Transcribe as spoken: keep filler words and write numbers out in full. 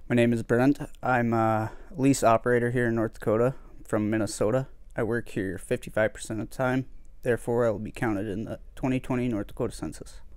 My name is Brent. I'm a lease operator here in North Dakota from Minnesota. I work here fifty-five percent of the time, therefore I will be counted in the twenty twenty North Dakota Census.